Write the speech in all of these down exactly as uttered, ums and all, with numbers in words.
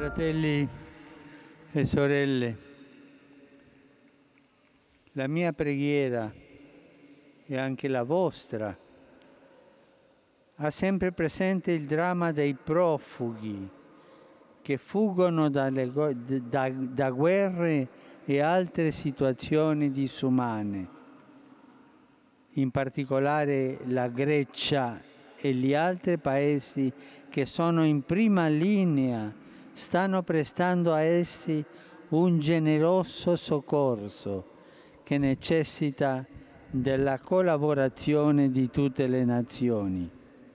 Fratelli e sorelle, la mia preghiera e anche la vostra ha sempre presente il dramma dei profughi che fuggono dalle, da, da guerre e altre situazioni disumane. In particolare la Grecia e gli altri paesi che sono in prima linea stanno prestando a essi un generoso soccorso che necessita della collaborazione di tutte le nazioni.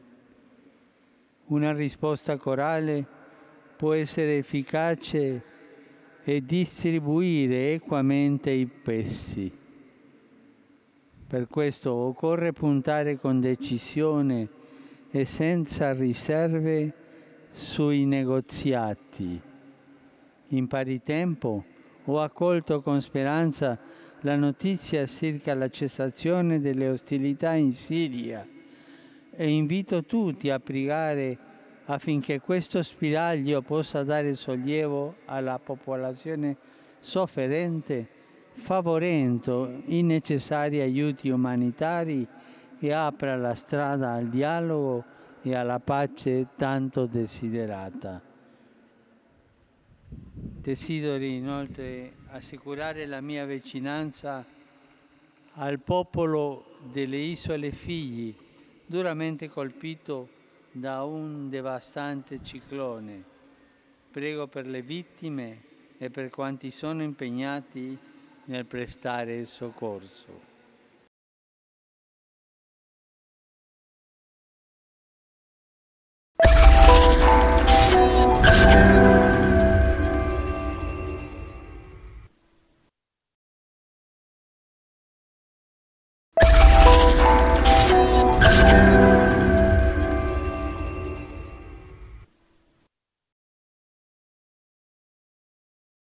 Una risposta corale può essere efficace e distribuire equamente i pesi. Per questo occorre puntare con decisione e senza riserve sui negoziati. In pari tempo ho accolto con speranza la notizia circa la cessazione delle ostilità in Siria e invito tutti a pregare affinché questo spiraglio possa dare sollievo alla popolazione sofferente, favorendo i necessari aiuti umanitari e apra la strada al dialogo e alla pace tanto desiderata. Desidero inoltre assicurare la mia vicinanza al popolo delle Isole Figi, duramente colpito da un devastante ciclone. Prego per le vittime e per quanti sono impegnati nel prestare soccorso.